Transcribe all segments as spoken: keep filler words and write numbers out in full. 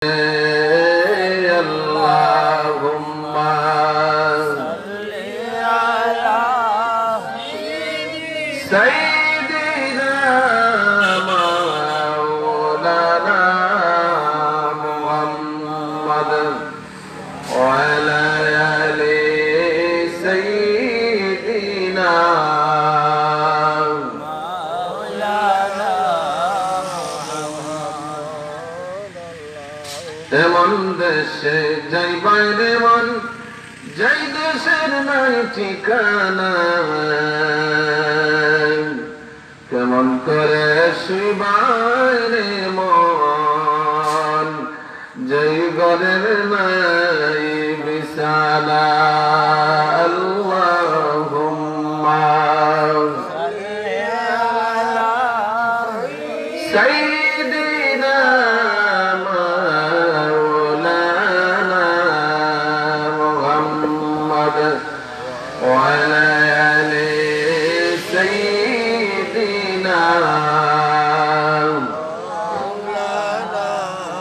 এমন দেশে যাই বাইরে মন যাই দেশের নাই ঠিকানা কেমন করে শুই বাইরে মন যাই ঘরের নাই বিছানা আল্লাহুম্মা সাল্লি আলা সাইয়্যিদিনা وعلى آل سيدنا مولانا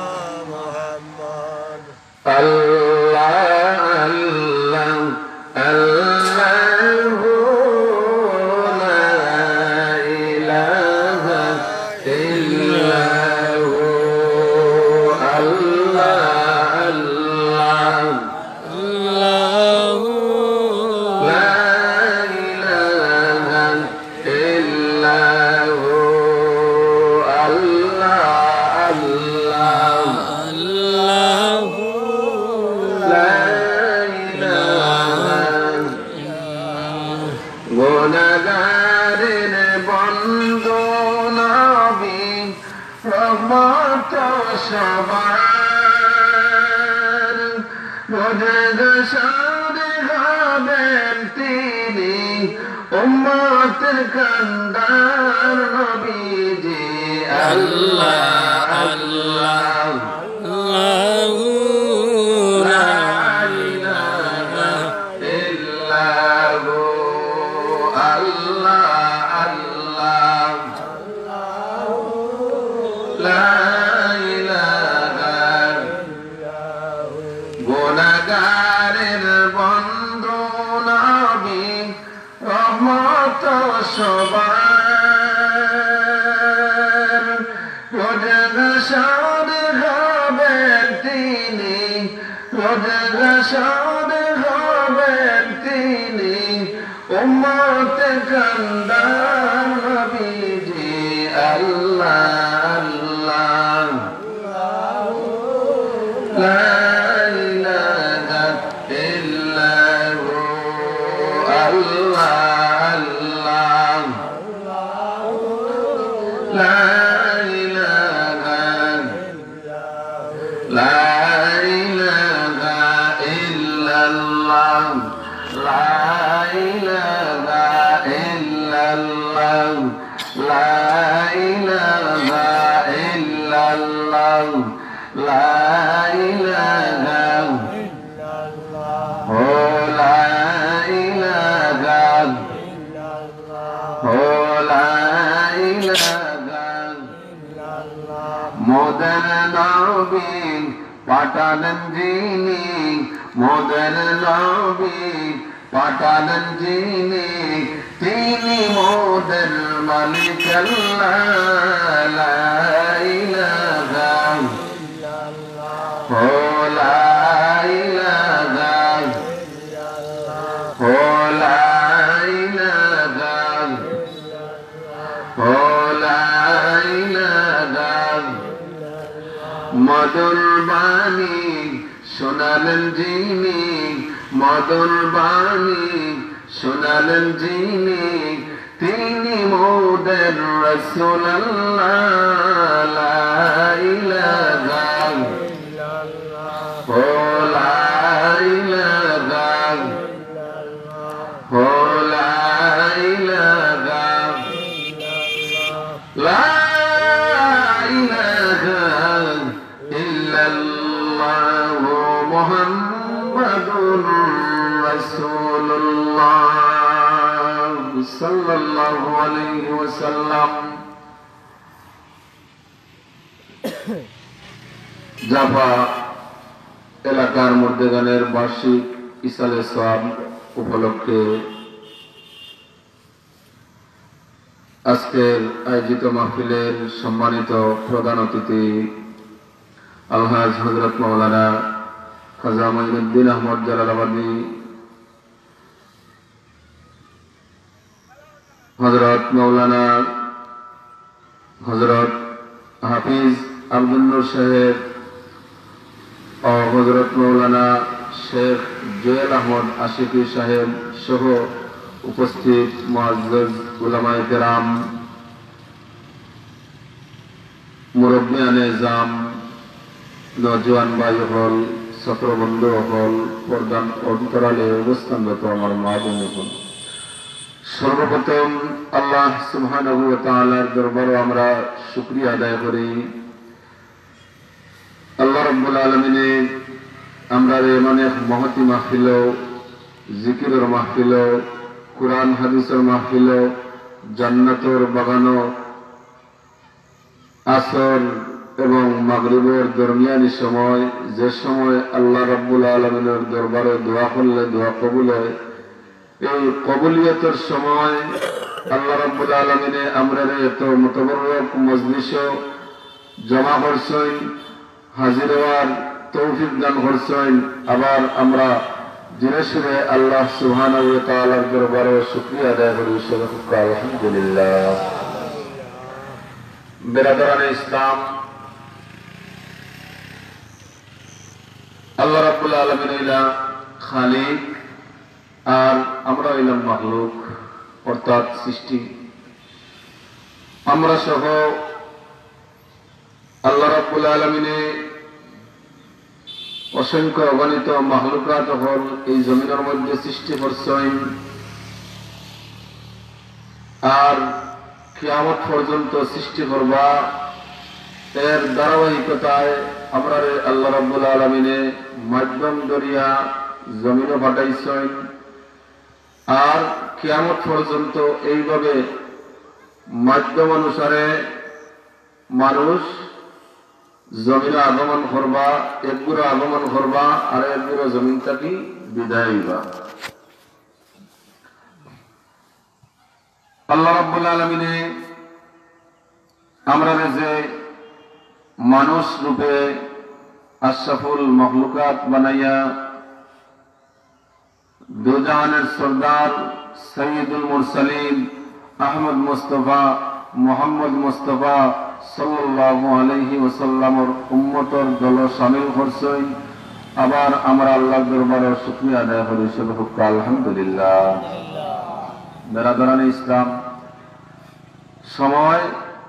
محمد الله الله الله لا إله إلا هو الله الله গুনাহগারের বন্ধু নবী রহমত সবার গুনাহগার হবেন তিনি উম্মতের কান্দার নবীজি আল্লাহ আল্লাহ আল্লাহু গুনাহগারের বন্ধু নবী রহমত সবার রোজগার হবেন তিনি রোজগার হবেন তিনি উম্মতে কান্দার নবীজি আল্লাহ আল্লাহ লা মোদের নবী পাঠালেন যিনি মোদের নবী পাঠালেন যিনি তিনি মোদের মালিক আল্লাহ লা ইলাহা ইল্লাল্লাহ ও লা ইলাহা ইল্লাল্লাহ ও লা ইলাহা ইল্লাল্লাহ ও লা ইলাহা মধুর বাণী শোনালেন যিনি মধুর বাণী শোনালেন যিনি তিনি মোদের রাসূল আল্লাহ লা ইলাহা ইল্লাল্লাহ ও লা ইলাহা ইল্লাল্লাহ ও লা ইলাহা ইল্লাল্লাহ লা মুহাম্মাদুর রাসূলুল্লাহ সাল্লাল্লাহু আলাইহি ওয়াসাল্লাম জাফা এলাকার মধ্যেগানের বার্ষিক ইসালে সওয়াব উপলক্ষে আজকের আয়োজিত মাহফিলের সম্মানিত প্রধান অতিথি আলহাজ হযরত মাওলানা খাজা মঈনুদ্দিন আহমদ জালালাবাদী, হযরত মাওলানা হযরত হাফিজ আব্দুল নূর সাহেব ও হযরত মাওলানা শেখ জুয়েল আহমদ আশিকি সাহেব সহ উপস্থিত মুআজ্জাজ উলামায়ে কেরাম, মুরব্বিয়ানে জাম, নওজোয়ান ভাই হল, ছাত্র বন্ধু হল, প্রধান অন্তরালে অবস্থানরত আমার মা বোন হল, সর্বপ্রথম আল্লাহ সুবহানাহু ওয়া তাআলার দরবারে আমরা শুকরিয়া আদায় করি। আল্লাহ রাব্বুল আলামিনের আমরা এমন এক মহতি মাহফিল, জিকিরের মাহফিল, কুরআন হাদিসের মাহফিল, জান্নাতের বাগান, আসর এবং মাগরিবের দরমিয়ানি সময়, যে সময় আল্লাহ রাব্বুল আলামিনের দরবারে দোয়া করলে দোয়া কবুল হয়, এই কবুলিয়তের সময় আল্লাহ রাব্বুল আলামিনে আমরা এত মুতাবাররক মজলিস জমা করছেন, হাজির হওয়ার তৌফিক দান করছেন। আবার আমরা ধীরে ধীরে আল্লাহ সুবহানাহু ওয়া তাআলার দরবারে শুকরিয়া আদায় করি, আলহামদুলিল্লাহ। বিরাদরানে ইসলাম, আল্লাহ রাব্বুল আলামিন হইলেন খালিক আর আমরা হইলাম মাখলুক, অর্থাৎ সৃষ্টি। আমরা সহ আল্লাহ রাব্বুল আলামিনে অসংখ্য অগণিত মাখলুকাত হল এই জমিনের মধ্যে সৃষ্টি করছেন, আর কিয়ামত পর্যন্ত সৃষ্টি করবা। এর ধারাবাহিকতায় আমরা আল্লাহ রাব্বুল আলামিনে মাধ্যম দরিয়া জমিনে পাঠাইছেন, আর কিয়ামত পর্যন্ত এইভাবে মাধ্যম অনুসারে মানুষ জমিনে আগমন করবা, একগুলো আগমন করবা আর একগুলো জমিন থেকে বিদায় হইবা। আল্লাহ রাব্বুল আলামিনে আমরা যে মানুষ রূপে আশরাফুল মখলুকাত বানাইয়া দুজাহানের সরদার সৈয়দুল মুরসালিন আহমদ মুস্তাফা মুহাম্মদ মুস্তাফা সাল্লাল্লাহু আলাইহি ওয়াসাল্লামের উম্মতের দল শামিল করছেন। আবার আমরা আল্লাহর দরবারে শুকরিয়া আদায় করি, আলহামদুলিল্লাহ। বিরাদরানে ইসলাম, সময়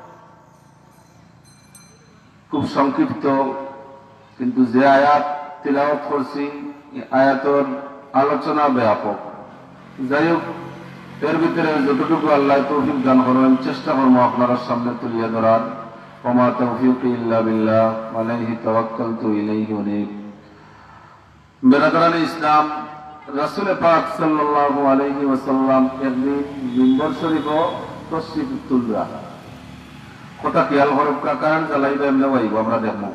খুব সংক্ষিপ্ত, কিন্তু যে আয়াত তিলাওয়াত করছি আয়াতের আলোচনা ব্যাপক। যাই হোক, এর ভিতরে যতটুকু আল্লাহ তৌফিক দান করেন চেষ্টা করবো আপনার সামনে তুলিয়া ধরার। ওমা তাওফীকি ইল্লা বিল্লাহ আলাইহি তাওয়াক্কালতু ইলাইহি উনীব। বিরাদরানে ইসলাম, রাসূল পাক সাল্লাল্লাহু আলাইহি ওয়াসাল্লাম একদিন মিম্বর শরীফ তশরিফ তুলরা কথা খেয়াল করব, কারণ জ্বালাইবে এমনি হইব। আমরা দেখব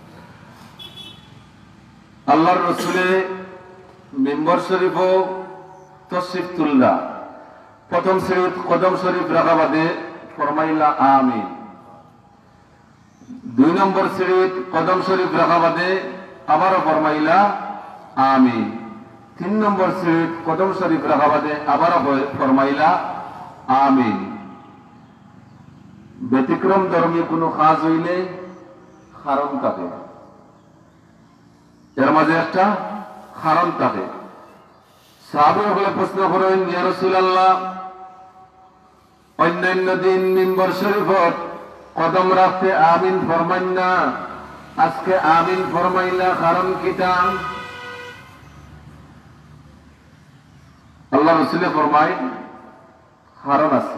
আল্লাহর রাসূলে মিম্বর শরীফ তশরিফ তুলরা, প্রথম শরীফ কদম শরীফ রাখা বাদে ফরমাইলা আমিন। দুই নম্বর শরীফ কদম শরীফ রাখা বাদে আবারও ফরমাইলা আমিন। তিন নম্বর শরীফ কদম শরীফ রাখা বাদে আবারও ফরমাইলা আমিন। ব্যতিক্রম ধর্মী কোনো কাজ হইলে কারণ থাকে, এর মাঝে একটা কারণ থাকে। সাহাবায়ে প্রশ্ন করেন, ইয়া রাসূলুল্লাহ, অন্যান্য দিন মিম্বর শরীফত কদম রাখতে আমিন ফরমাইন না, আজকে আমিন ফরমাইলা, কারণ কিটা? আল্লাহ রাসূল ফরমায় কারণ আছে।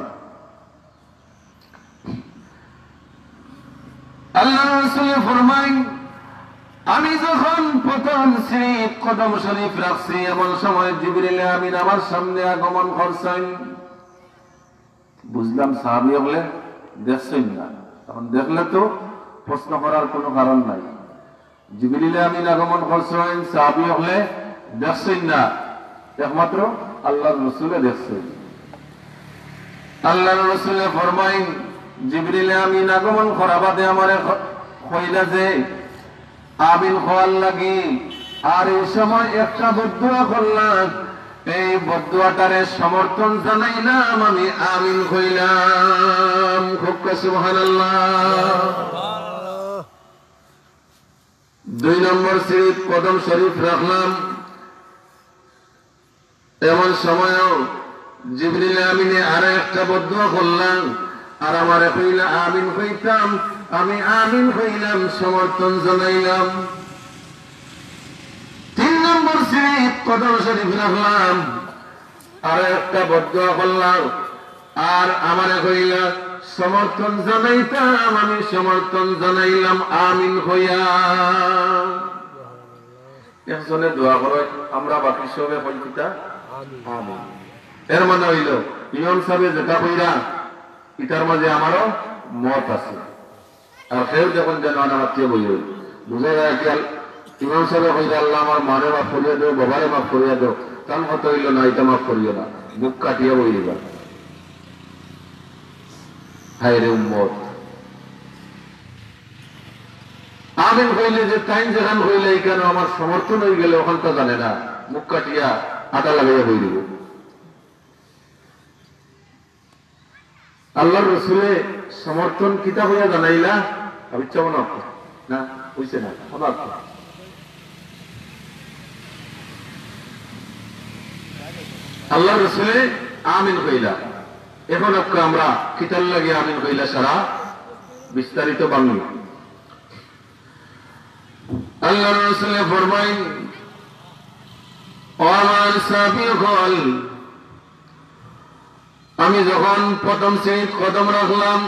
আল্লাহ রাসূল ফরমায়, আমি যখন প্রথম শরীফ কদম শরীফ রাখছি এমন সময় জিবরিল আমিন আমার সামনে আগমন করছেন। বুঝলাম সাহাবী হলে দেখছেন না, তখন দেখলে তো প্রশ্ন করার কোনো কারণ নাই। জিবরিল আমিন আগমন করছেন, সাহাবী হলে দেখছেন না, একমাত্র আল্লাহর রাসূলে দেখছেন। আল্লাহর রাসূলে ফরমাইন জিবরিল আমিন আগমন করা বাদে আমারে কইলা যে আমিন হওয়ার লাগি, আর এই সময় একটা বদদুয়া করলাম, এই বদদুয়াটারে সমর্থন জানাইলাম, আমি আমিন কইলাম। খুব সুবহানাল্লাহ। দুই নম্বর শরীফ কদম শরীফ রাখলাম, এমন সময়ও জিবরিল আমিনে আর একটা বদদুয়া করলাম, আর আমারে কইলা আমিন কইতাম, আমি আমিন কইলাম, সমর্থন জানাইলাম। তিন নম্বর শরীফ কদম শরীফ রাখলাম, আর একটা বদদুয়া করলাম, আর আমারে কইলা সমর্থন জানাইতাম, আমি সমর্থন জানাইলাম আমিন হইয়া। একজনে দোয়া করে, আমরা বাকি সবে কইতা আমিন। এর মানে হইল ইমাম সাহেব যেটা কইরা ইটার মাঝে আমারও মত আছে, আর কেউ যখন যেন আনামাত্মীয় বই হইল বুঝা যায় কি ইমাম সাহেব কইরা আল্লাহ আমার মারে মাফ করিয়া দেও, বাবারে মাফ করিয়া দেও, তার মত হইল না এটা মাফ করিও না, বুক কাটিয়া বই দিবা। হায়রে উম্মত, আমিন হইলে যে টাইম যেখান হইলে কেন আমার সমর্থন হয়ে গেলে ওখানটা জানে না, মুখ কাটিয়া আটা লাগাইয়া বই দিব। আল্লাহর রাসূলে সমর্থন কিতা হইয়া জানাইলা, আমি চাও না না হইছে না আমার আল্লাহর রাসূলে আমিন কইলা। এখন আমরা কিতার লাগে আমিন কইলা সারা বিস্তারিত বাংলা। আল্লাহর রাসূলে ফরমাইন, ও আমার সাহাবী হল, আমি যখন প্রথম শ্রেণীর কদম রাখলাম,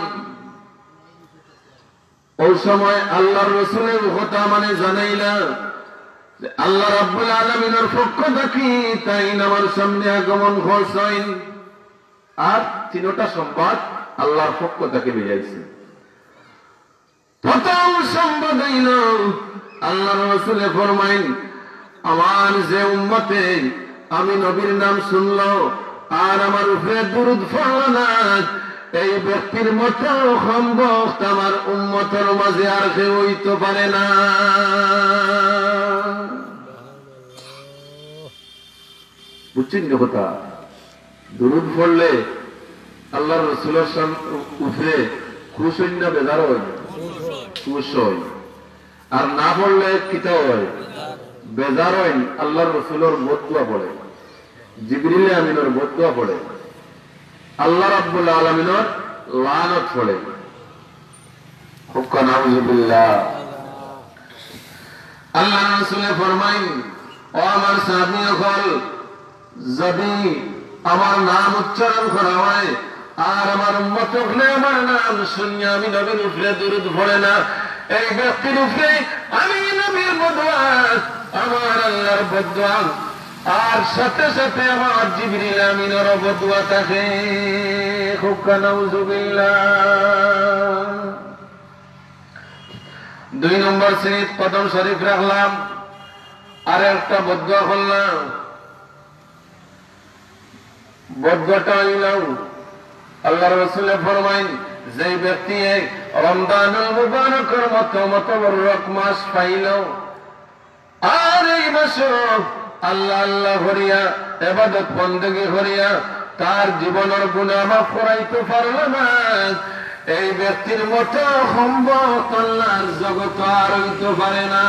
ওই সময় আল্লাহর রাসূলের কথা মানে জানাইলা যে আল্লাহ রাব্বুল আলামিনের পক্ষ থেকে তাই আমার সামনে আগমন করছেন, আর তিনটা সংবাদ আল্লাহর পক্ষ থেকে বেরিয়েছে। প্রথম সংবাদ হইল আল্লাহর রাসূলে ফরমাইন, আমার যে উম্মতে আমি নবীর নাম শুনলো আর আমার উপরে দুরূদ পড়ল না, এই ব্যক্তির মতো সম্ভব আমার উম্মতের মাঝে আর কেউ হইতে পারে না। বুঝছেন কথা? দুরূদ পড়লে আল্লাহর রাসূলের উপরে খুশ হই না বেজার হয়? খুশ হয়। আর না পড়লে কিতা হয়? বেজার হয়। আল্লাহর রাসূলের বদদুয়া পড়ে, জিবরিল আমিনের বদদুয়া পড়ে, আল্লাহ রাব্বুল আলামিনের লানত পড়ে। হুক্কা নাউযুবিল্লাহ। আল্লাহ রাসূলে ফরমাইন, ও আমার সাহাবীগণ, যদি আমার নাম উচ্চারণ করা হয় আর আমার উম্মত হলে আমার নাম শুনে আমি নবীর উপরে দুরূদ পড়ে না, এই ব্যক্তির উপরে আমি নবীর বদদুয়া, আমার আল্লাহর বদদুয়া, আর সাথে সাথে আমার জিবরিল আমিনের বদদুয়া থাকে। হুক্কা নাউযুবিল্লাহ। দুই নম্বর শরীফ কদম শরীফ রাখলাম, আর একটা বদদুয়া করলাম। বদদুয়াটা হইলাম আল্লাহর রাসূলে ফরমাইন, যে ব্যক্তি রমজানুল মুবারকের মতো মোতাবারক মাস পাইল আর এই মাসে আল্লাহ আল্লাহ করিয়া ইবাদত বندگی করিয়া তার জীবনের গুনাহ মাফ করাইতে পারল না, এই ব্যক্তির মতো সম্ভব আল্লাহর জগৎ আর হইতে পারে না।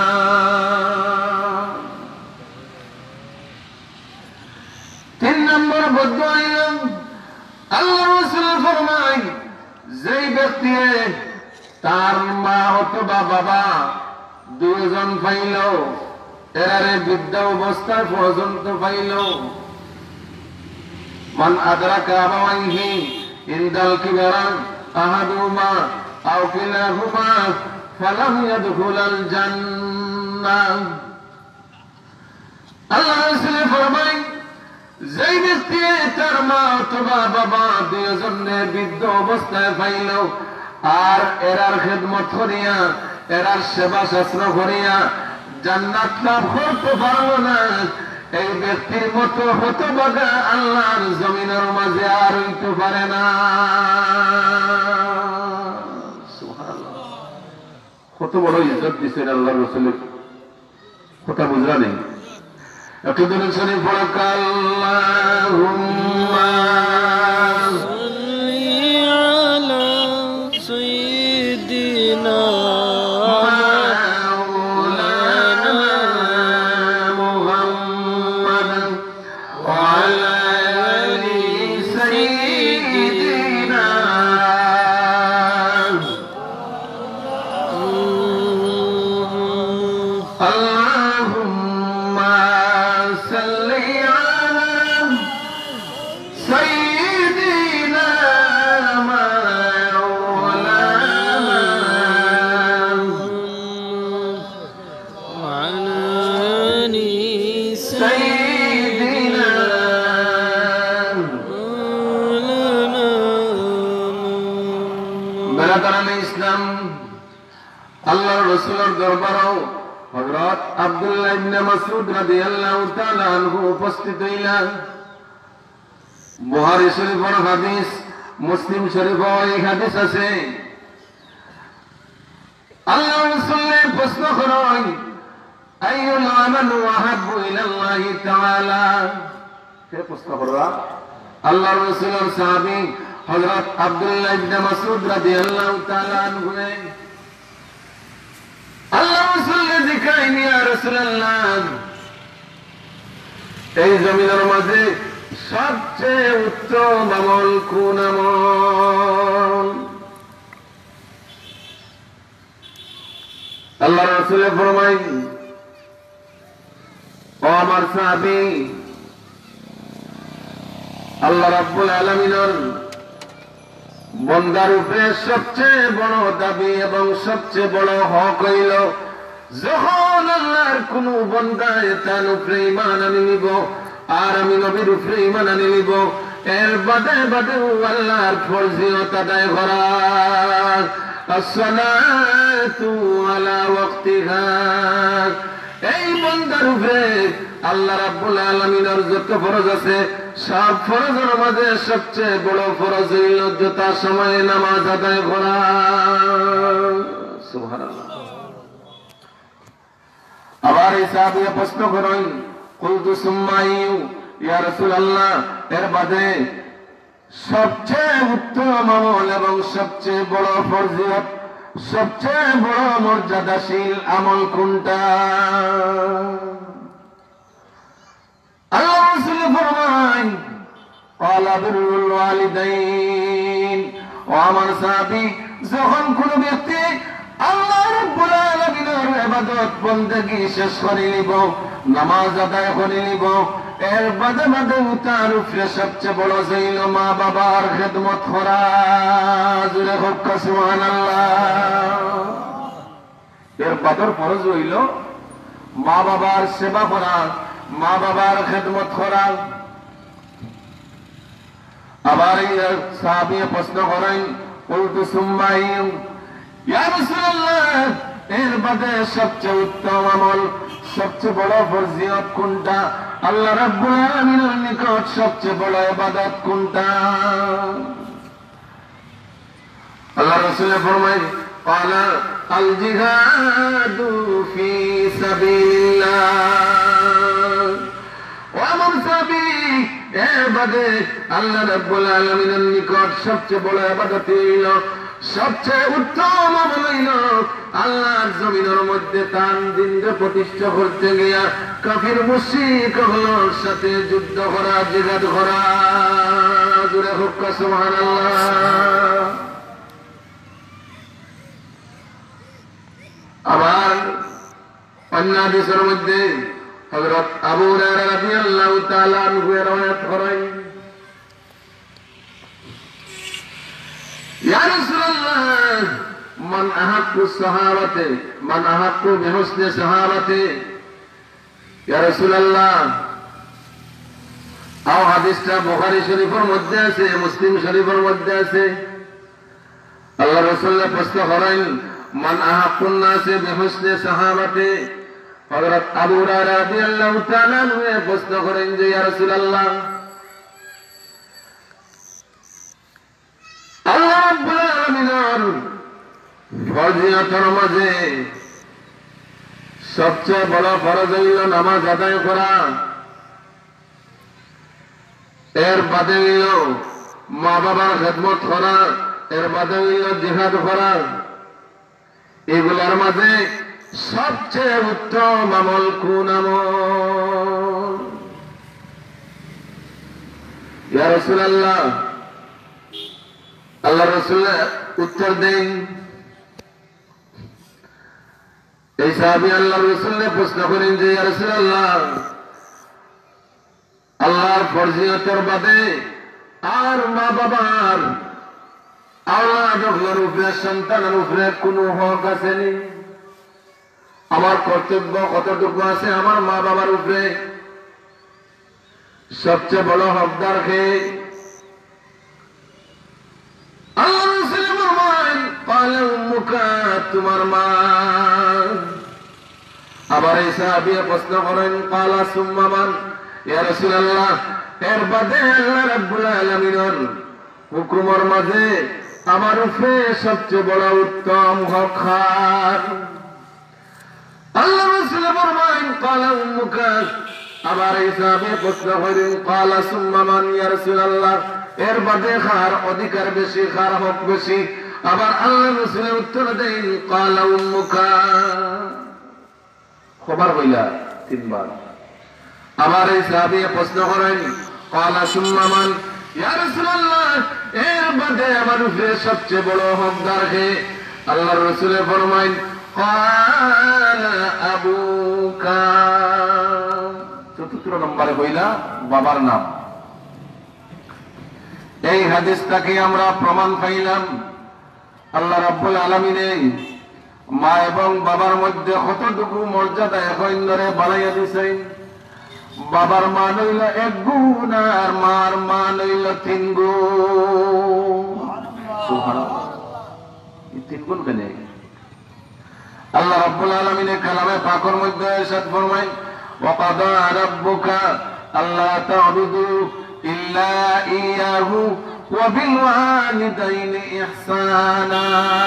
তিন নম্বর বদদুয়া আল্লাহর রাসূল ফরমায়, যেই ব্যক্তি তার মা অথবা বাবা দুজন পাইল, এরারে বৃদ্ধা অবস্থায় পর্যন্ত পাইল, মান আদরাকা আবাওয়াইহি ইনদাল কিবারা আহাদুহুমা আও কিলাহুমা ফালাম ইয়াদখুলাল জান্নাহ। আল্লাহ রাসূল ফরমায়, যেই ব্যক্তি তার মা অথবা বাবা দুজনে বৃদ্ধ অবস্থায় পাইল আর এরার খেদমত করিয়া এরা সেবা শাস্ত্র করিয়া জান্নাত লাভ করতে পারবো না, এই ব্যক্তির মতো হতভাগা আল্লাহর জমিনের মাঝে আর হইতে পারে না। কত বড় ইজ্জত দিচ্ছেন আল্লাহ রসুলের, কথা বুঝলা নেই। একটু দিন শরীফ পড়ো, আল্লাহুম্মা ইসলাম আল্লাহর রাসূলের দরবারেও হযরত আব্দুল্লাহ ইবনে মাসউদ রাদিয়াল্লাহু তাআলা আনহু উপস্থিত হইলেন। বুখারী শরীফের হাদিস, মুসলিম শরীফেও এই হাদিস আছে। আল্লাহর রাসূল প্রশ্ন করেন, আইয়ুল আমালু আহাব্বু ইলাল্লাহি তাআলা? কে প্রশ্ন করবা? আল্লাহর রাসূলের সাহাবী হযরত আব্দুল্লাহ ইবনে মাসউদ রাদিয়াল্লাহু তাআলা আনহু। আল্লাহ রাসূল জিজ্ঞাসা, ইয়া রাসূলুল্লাহ, এই জমিনের মাঝে সবচেয়ে উত্তম আমল কোন আমল? আল্লাহ রাসূল ফরমাইন, ও আমার সাহাবী, আল্লাহ রাব্বুল আলামিনের বন্দার উপরে সবচেয়ে বড় দাবি এবং সবচেয়ে বড় হক হইল, যখন আল্লাহর কোন বন্দা তার উপরে ঈমান আনি নিব আর আমি নবীর উপরে ঈমান আনি নিব, এর বাদে বাদে আল্লাহর ফরজিয়ত আদায় করা। আসসালাতু আলা ওয়াক্তিহা, এই বন্দার উপরে আল্লাহ রাব্বুল আলামিনের যত ফরজ আছে সব ফরজের মাঝে সবচেয়ে বড় ফরজ হইল যথা সময়ে নামাজ আদায় করা। সুবহানাল্লাহ। আবার এই সাহাবী প্রশ্ন করেন, কুলতু সুম্মা আইয়ু? ইয়া রাসূলুল্লাহ, এর বাদে সবচেয়ে উত্তম আমল এবং সবচেয়ে বড় ফরজিয়ত, সবচেয়ে বড় মর্যাদাশীল আমল কোনটা? আল্লাহ রাসূল ফরমান, ক্বালা বিরুল ওয়ালিদাইন। ও আমার সাহাবী, যখন কোন ব্যক্তি আল্লাহ রাব্বুল আলামিনের ইবাদত বন্দেগী শেষ করে নিব, নামাজ আদায় করে নিব, এর বাদে বাদে তার উপরে সবচেয়ে বড় হইল মা বাবার খেদমত করা। জোরে হোক সুবহানাল্লাহ। এর বাদর ফরজ হইল মা বাবার সেবা করা, মা বাবার খেদমত করা। আবার এই সাহাবী প্রশ্ন করেন, কুলতু সুম্মা আইয়ু? ইয়া রাসূলুল্লাহ, এর বাদে সবচেয়ে উত্তম আমল, সবচেয়ে বড় ফরজিয়ত কোনটা? আল্লাহ রাব্বুল আলামিনের নিকট সবচেয়ে বড় ইবাদত কোনটা? আল্লাহ রাসূল ফরমায়, ক্বালা আল জিহাদু ফি সাবিলিল্লাহ। ও আমার সাহাবী, এর বাদে আল্লাহ রাব্বুল আলামিনের নিকট সবচেয়ে বড় ইবাদত হইল, সবচেয়ে উত্তম আমল হইল আল্লাহর জমিনের মধ্যে তার দিনকে প্রতিষ্ঠা করতে গিয়া কাফির মুশরিকগুলোর সাথে যুদ্ধ করা, জিহাদ করা। জোরে হোক সুবহানাল্লাহ। আবার অন্য হাদিসের মধ্যে হযরত আবু হুরায়রা রাদিয়াল্লাহু তাআলা আনহু রওয়ায়াত করেন, ইয়া রাসূলুল্লাহ, মান আহাক্কু সাহাবাতে মান আহাক্কু বিহুসনি সাহাবাতে? ইয়া রাসূলুল্লাহ, আও হাদিসটা বুখারী শরীফের মধ্যে আছে, মুসলিম শরীফের মধ্যে আছে। আল্লাহ রাসূল প্রশ্ন করেন, মান আহাক্কুন নাসি বিহুসনি সাহাবাতি। হযরত আবু হুরায়রা রাদিয়াল্লাহু তাআলা আনহু প্রশ্ন করেন যে ইয়া রাসূলুল্লাহ, আল্লাহ রাব্বুল আলামিনের ফরজিয়াতের মাঝে সবচেয়ে বড় ফরজ হইল নামাজ আদায় করা, এর বাদে হইল মা বাবার খেদমত করা, এর বাদে হইল জিহাদ করা। এগুলার মাঝে সবচেয়ে উত্তম আমল কোন আমল? ইয়া রাসূলুল্লাহ, আল্লাহ রাসূল উত্তর দেন, এই সাহাবী আল্লাহর রাসূলকে প্রশ্ন করেন যে ইয়া রাসূলুল্লাহ, আল্লাহর ফরজিয়তের বাদে আর মা বাবার আওলাদের উপরে, সন্তানের উপরে কোনো হক আছে নি? আমার কর্তব্য কতটুকু আছে আমার মা বাবার উপরে? সবচেয়ে বড় হকদার কে? আল্লাহ রাসূল ফরমান ক্বালা উম্মুকা, তোমার মা। আবার এই সাহাবী প্রশ্ন করেন ক্বালা সুম্মা মান? ইয়া রাসূলুল্লাহ, এর বাদে আল্লাহ রাব্বুল আলামিনের হুকুমের মাঝে আমার উপরে সবচেয়ে বড় উত্তম হক কার? আল্লাহ রাসূল ফরমান ক্বালা উম্মুকা। আবার এই সাহাবী প্রশ্ন করেন ক্বালা সুম্মা মান? ইয়া রাসূলুল্লাহ, এর বাদে কার অধিকার বেশি, কার হক বেশি? আবার আল্লাহ রাসূল উত্তর দেন ক্বালা উম্মুকা। খবর হইলা তিনবার। আবার এই সাহাবী প্রশ্ন করেন ক্বালা সুম্মা মান? ইয়া রাসূলুল্লাহ, এর বাদে আমার উপরে সবচেয়ে বড় হকদার কে? আল্লাহর রাসূল ফরমায় ক্বালা আবুকা। চতুর্থ নম্বরে হইলা বাবার নাম। এই হাদিসটাকে আমরা প্রমাণ পাইলাম আল্লাহ রাব্বুল আলামিনে মা এবং বাবার মধ্যে কতটুকু মর্যাদা এখন ধরে বাড়াইয়া দিছেন। বাবার মান হইল এক গুণ আর মার মান হইল তিন গুণ। সুবহানাল্লাহ, তিন গুণ কেন? আল্লাহ রাব্বুল আলামিনে কালামে পাকের মধ্যে ইরশাদ ফরমায় ওয়া কাদা রাব্বুকা আল্লা তা'বুদু ইল্লা ইয়াহু ওয়া বিল ওয়ালিদাইনি ইহসানা।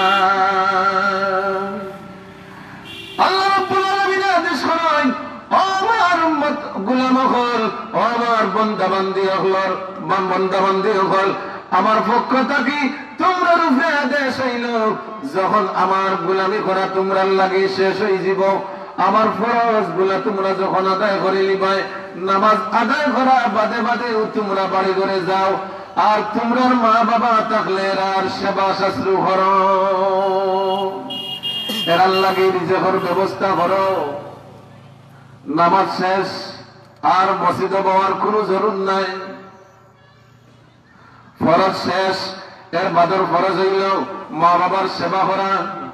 আল্লাহ রাব্বুল আলামিন আদেশ করেন, আমার উম্মত গোলাম হল, আমার বান্দা বান্দি হল, বান্দা বান্দি হল, আমার পক্ষ থেকে তোমরা রূপে আদেশ হইল যখন আমার গোলামি করা তোমরা লাগে শেষ হয়ে যাব, আমার ফরজ গুলা তোমরা যখন আদায় করে নিবাই, নামাজ আদায় করা বাদে বাদে তোমরা বাড়ি করে যাও, আর তোমরা মা বাবা থাকলে আর সেবা শাস্ত্র করো, এরার লাগে রিজেকের ব্যবস্থা করো। নামাজ শেষ আর মসজিদে যাওয়ার কোনো জরুর নাই। ফরজ শেষ, এর বাদর ফরজ হইল মা বাবার সেবা করা,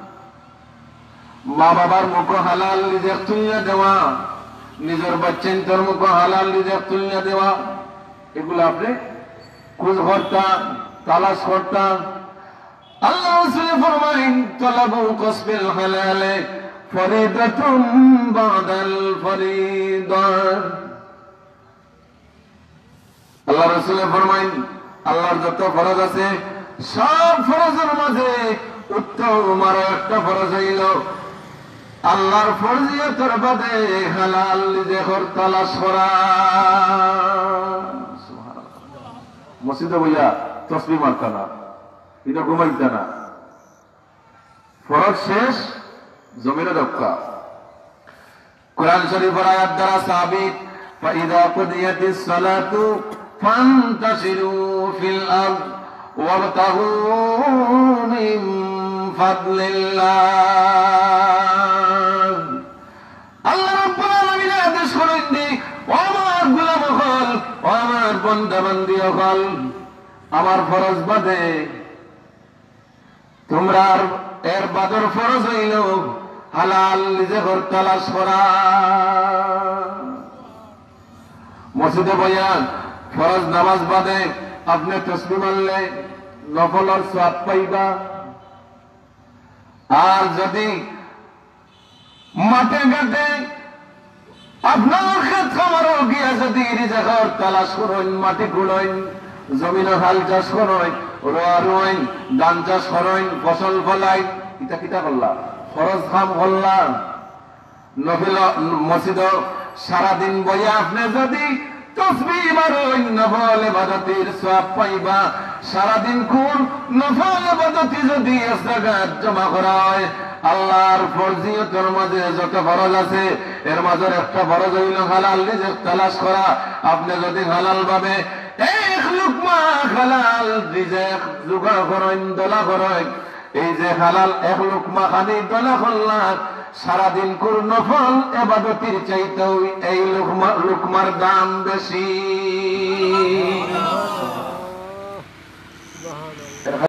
মা বাবার মুখ হালাল নিজে তুলিয়া দেওয়া, নিজের বাচ্চার মুখ হালাল নিজে তুলিয়া দেওয়া, এগুলো আপনি খোঁজ করতা, তালাশ করতা। আল্লাহ রাসূল ফরমায়েন তালাবু কাসবিল হালালে ফরিদাতুম বাদাল ফরিদা। আল্লাহ রাসূল ফরমায়েন আল্লাহর যত ফরজ আছে সব ফরজের মাঝে উত্তম আরো একটা ফরজ হইল আল্লাহর ফরজিয়তের বাদে হালাল রিজেকের তালাশ করা। মসজিদে বইয়া তসবিহ মারতা না, এটা ঘুমাইতা না, ফরজ শেষ জমিনে দক্কা। কোরআন শরীফের আয়াত দ্বারা সাবিত ফাইদা কুদিয়াতিস সালাতু ফান্তাশিরু ফিল আরদ ওয়াবতাগু মিন ফাদলিল্লাহ। আল্লাহ রাব্বুল আলামিন আদেশ করেন যে ও আমার গোলাম হল, ও আমার বান্দা বান্দি হল, আমার ফরজ বাদে তোমরা এর বাদর ফরজ হইল হালাল রিজেকের তালাশ করা। মসজিদে বইয়া ফরজ নামাজ বাদে আপনি তসবিহ মারলে নফলের সওয়াব পাইবা, আর যদি মাঠে ঘাটে আপনার ক্ষেত খামারও গিয়া যদি রিজাকার তালাশ করেন, মাটি কুড়েন, জমিনে হাল চাষ করেন, রোয়া রোয়েন, ধান চাষ করেন, ফসল ফলাই, ইটা কিটা করলাম, খরচ খাম করলাম। নফিল মসজিদ সারাদিন বইয়া আপনি যদি তসবিহ মারেন, নফল ইবাদতের সওয়াব পাইবা। সারাদিন কোন নফল ইবাদতি যদি ইস্তেগফার জমা করা হয়, আল্লাহর ফরজিয়তের মাঝে যত ফরজ আছে এর মাঝে একটা ফরজ হইল হালাল রিজিক তালাশ করা। আপনি যদি হালাল ভাবে এক লুকমা হালাল রিজিক জোগাড় করেন, দলা করেন, এই যে হালাল এক লুকমা খানি দলা করলাম, সারাদিন কোন নফল ইবাদতির চাইতেও এই লুকমা লুকমার দাম বেশি।